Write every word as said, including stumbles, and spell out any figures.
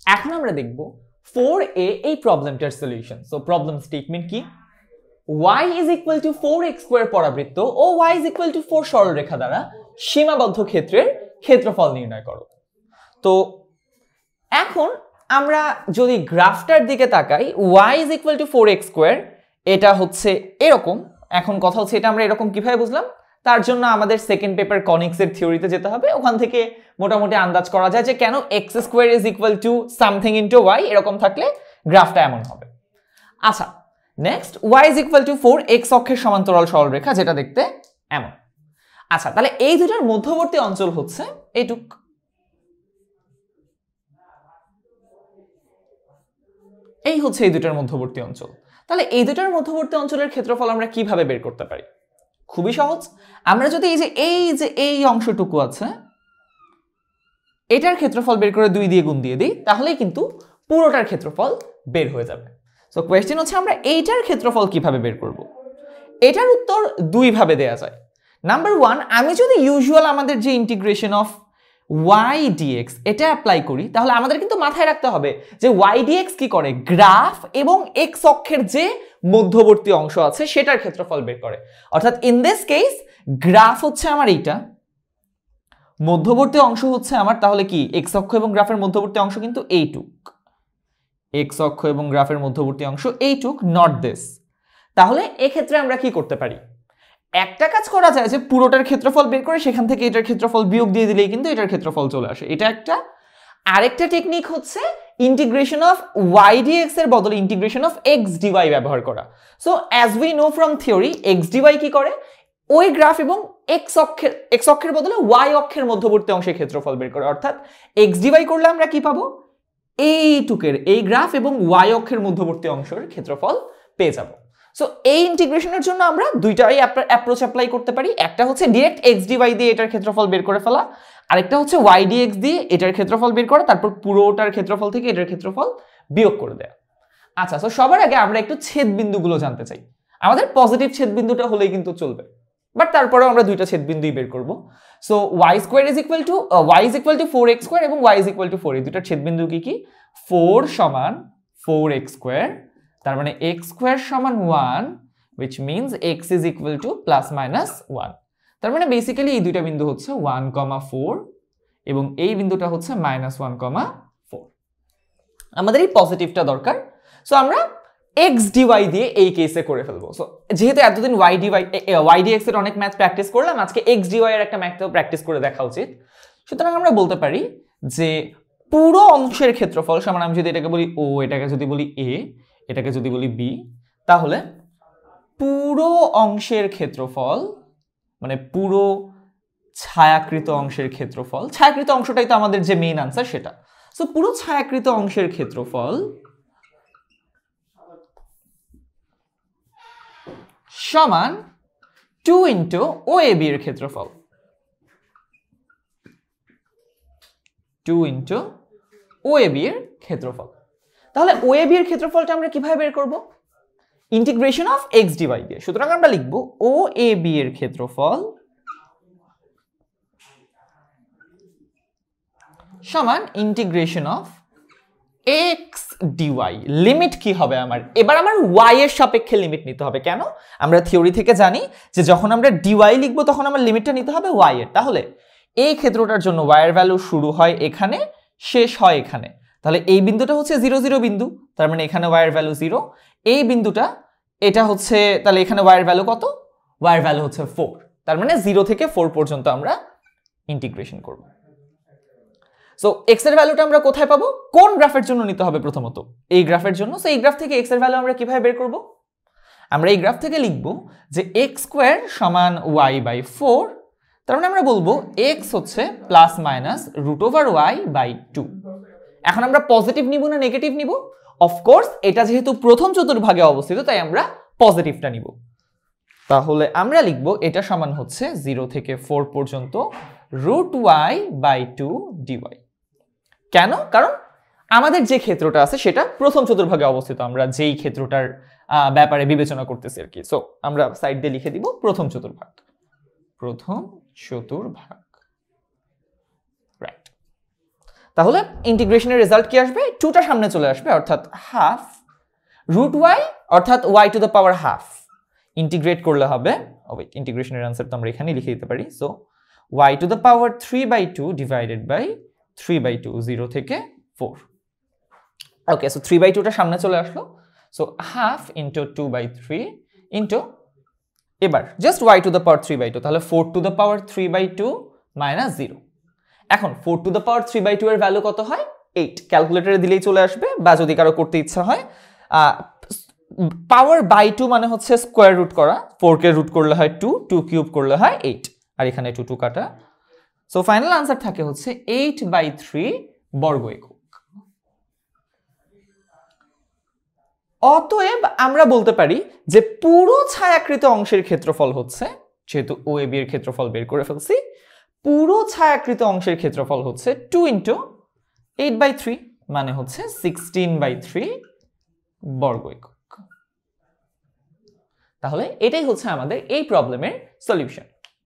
এখন আমরা দেখব ফোর এ এই প্রবলেমটার সলিউশন। সো প্রবলেম স্টেটমেন্ট কি, y is equal to four x square পরাবৃত্ত ও y is equal to four সরলরেখা দ্বারা সীমাবদ্ধ ক্ষেত্রের ক্ষেত্রফল নির্ণয় করো। তো এখন আমরা যদি গ্রাফটার দিকে তাকাই, y is equal to four x square, এটা হচ্ছে এরকম। এখন কথা হচ্ছে এটা আমরা এরকম কিভাবে বুঝলাম, তার জন্য আমাদের সেকেন্ড পেপার কনিক্সের থিওরিতে যেতে হবে। ওখান থেকে মোটামুটি আন্দাজ করা যায় যে কেন x square is equal to something into y, এরকম থাকলে গ্রাফটা এমন হবে। আচ্ছা, next y is equal to four, x অক্ষের সমান্তরাল সরলরেখা, যেটা দেখতে এমন। আচ্ছা, তাহলে এই দুটার মধ্যবর্তী অঞ্চল হচ্ছে এইটুক। এই হচ্ছে এই দুটার মধ্যবর্তী অঞ্চল। তাহলে এই দুটার মধ্যবর্তী অঞ্চলের ক্ষেত্রফল আমরা কিভাবে বের করতে পারি? খুবই সহজ। আমরা যদি এই যে এই যে এই অংশটুকু আছে এটার ক্ষেত্রফল বের করে দুই দিয়ে গুণ দিয়ে দিই, তাহলেই কিন্তু পুরোটার ক্ষেত্রফল বের হয়ে যাবে। সো কোয়েশ্চেন হচ্ছে আমরা এইটার ক্ষেত্রফল কিভাবে বের করব? এটার উত্তর দুই ভাবে দেয়া যায়। নাম্বার ওয়ান, আমি যদি ইউজুয়াল আমাদের যে ইন্টিগ্রেশন অফ y dx এটা অ্যাপ্লাই করি, তাহলে আমাদের কিন্তু মাথায় রাখতে হবে যে y dx কি করে, গ্রাফ এবং x অক্ষের যে মধ্যবর্তী অংশ আছে সেটার ক্ষেত্রফল বের করে। অর্থাৎ ইন দিস কেস গ্রাফ হচ্ছে আমার এইটা, মধ্যবর্তী অংশ হচ্ছে আমার তাহলে কি x অক্ষ এবং গ্রাফের মধ্যবর্তী অংশ কিন্তু এইটুক, x অক্ষ এবং গ্রাফের মধ্যবর্তী অংশ এইটুক, নট দিস। তাহলে এক্ষেত্রে আমরা কি করতে পারি? একটা কাজ করা যায় যে পুরোটার ক্ষেত্রফল বের করে সেখান থেকে এটার ক্ষেত্রফল বিয়োগ দিয়ে দিলেই কিন্তু এটার ক্ষেত্রফল চলে আসে, এটা একটা। আরেকটা টেকনিক হচ্ছে ইন্টিগ্রেশন অফ y dx এর বদলে ইন্টিগ্রেশন অফ x dy ব্যবহার করা। So as we know from theory, x dy কি করে, ওই গ্রাফ এবং x অক্ষের x অক্ষের বদলে y অক্ষের মধ্যবর্তী অংশের ক্ষেত্রফল বের করে। অর্থাৎ x dy করলে আমরা কি পাবো, এইটুকের এই গ্রাফ এবং y অক্ষের মধ্যবর্তী অংশের ক্ষেত্রফল পেয়ে যাব। সো এই ইন্টিগ্রেশনের জন্য আমরা দুইটাই অ্যাপ্রোচ অ্যাপ্লাই করতে পারি। একটা হচ্ছে ডিরেক্ট x dy দিয়ে এটার ক্ষেত্রফল বের করে ফেলা, আরেকটা হচ্ছে y dx দিয়ে এটার ক্ষেত্রফল বের করা, তারপর পুরোটার ক্ষেত্রফল থেকে এটার ক্ষেত্রফল বিয়োগ করে দেয়া। আচ্ছা, সো সবার আগে আমরা একটু ছেদবিন্দুগুলো জানতে চাই। আমাদের পজিটিভ ছেদবিন্দুটা হলেই কিন্তু চলবে, বাট তারপরেও আমরা দুইটা ছেদবিন্দুই বের করব। So y square is equal to y is equal to four x square এবং y is equal to four, এই দুটার ছেদবিন্দু কি কি? ফোর সমান ফোর এক্স স্কয়ার, তার মানে x স্কয়ার সমান one, which means x is equal to plus minus one. তার মানে বেসিক্যালি এই দুইটা বিন্দু হচ্ছে ওয়ান, ফোর এবং এই বিন্দুটা হচ্ছে মাইনাস ওয়ান, ফোর। আমাদের এই পজিটিভটা দরকার। সো আমরা x dy দিয়ে এই কেসে করে ফেলবো। সো যেহেতু এতদিন y dy y dx এর অনেক ম্যাথ প্র্যাকটিস করলাম, আজকে x dy এর একটা ম্যাথও প্র্যাকটিস করে দেখা উচিত। সুতরাং আমরা বলতে পারি যে পুরো অংশের ক্ষেত্রফল সমান, আমি যদি এটাকে বলি o, এটাকে যদি বলি a, এটাকে যদি বলি b, তাহলে পুরো অংশের ক্ষেত্রফল মানে পুরো ছায়াকৃত অংশের ক্ষেত্রফল, ছায়াকৃত অংশটাই তো আমাদের যে মেইন আনসার সেটা। সো পুরো ছায়াকৃত অংশের ক্ষেত্রফল সমান two into O A B এর ক্ষেত্রফল, two into O A B এর ক্ষেত্রফল। তাহলে ও এ বি এর ক্ষেত্রফলটা আমরা কিভাবে বের করব? ইন্টিগ্রেশন অফ x dy দিয়ে। সুতরাং আমরা লিখব ও এ বি এর ক্ষেত্রফল সমান integration of x dy। Limit কি হবে আমার? এবার আমার y এর সাপেক্ষে লিমিট নিতে হবে। কেন? আমরা থিওরি থেকে জানি যে যখন আমরা dy লিখব তখন আমার লিমিটটা নিতে হবে y এর। তাহলে এই ক্ষেত্রটার জন্য y এর ভ্যালু শুরু হয় এখানে, শেষ হয় এখানে। তাহলে এই বিন্দুটা হচ্ছে জিরো জিরো বিন্দু, তার মানে এখানে y এর ভ্যালু জিরো। এই বিন্দুটা এটা হচ্ছে, তাহলে এখানে y এর ভ্যালু কত? y এর ভ্যালু হচ্ছে ফোর। তার মানে জিরো থেকে ফোর পর্যন্ত আমরা ইন্টিগ্রেশন করব। সো x এর ভ্যালুটা আমরা কোথায় পাবো? কোন গ্রাফের জন্য নিতে হবে? প্রথমত এই গ্রাফের জন্য। সো এই গ্রাফ থেকে x এর ভ্যালু আমরা কিভাবে বের করব? আমরা এই গ্রাফ থেকে লিখব যে x স্কয়ার সমান y বাই ফোর, তার মানে আমরা বলবো x হচ্ছে plus minus root over y by two. এখন আমরা পজিটিভ নিব না নেগেটিভ নিব? অফকোর্স এটা যেহেতু প্রথম চতুর্ভাগে অবস্থিত তাই আমরা পজিটিভটা নিব। তাহলে আমরা লিখব এটা সমান হচ্ছে জিরো থেকে ফোর পর্যন্ত root y by two dy. কেন? কারণ আমাদের যে ক্ষেত্রটা আছে সেটা প্রথম চতুর্ভাগে অবস্থিত, আমরা যেই ক্ষেত্রটার ব্যাপারে বিবেচনা করতেছি আর কি। সো আমরা সাইড দিয়ে লিখে দিব প্রথম চতুর্ভাগ, প্রথম চতুর্ভাগ, রাইট। তাহলে ইন্টিগ্রেশনের রেজাল্ট কি আসবে? টুটা সামনে চলে আসবে, অর্থাৎ হাফ রুট ওয়াই, অর্থাৎ y to the power half. Integrate করলে হবে, ওয়েট, ইন্টিগ্রেশনের আনসার তো আমরা এখানেই লিখে দিতে পারি। So y to the power three by two divided by three by two, zero থেকে ফোর। ওকে, সো থ্রি বাই টুটা সামনে চলে আসলো। So half into two by three into, এবার just y to the power three by two, তাহলে four to the power three by two minus zero. এখন four to the power three by two এর value কত হয়? Eight. ক্যালকুলেটারে দিলেই চলে আসবে, বা যদি কারো করতে ইচ্ছা হয়, পাওয়ার বাই টু মানে হচ্ছে স্কোয়ার রুট করা, ফোর কে রুট করলে হয় টু, টু কিউব করলে হয় এইট, আর এখানে টু টু কাটা। সো ফাইনাল আনসার থাকে হচ্ছে এইট বাই থ্রি বর্গ একক। অতএব আমরা বলতে পারি যে পুরো ছায়াকৃত অংশের ক্ষেত্রফল হচ্ছে, যেহেতু ও এ বি এর ক্ষেত্রফল বের করে ফেলছি, পুরো ছায়াকৃত অংশের ক্ষেত্রফল হচ্ছে two into eight by three, মানে হচ্ছে সিক্সটিন বাই থ্রি বর্গ একক। তাহলে এটাই হচ্ছে আমাদের এই প্রবলেমের সলিউশন।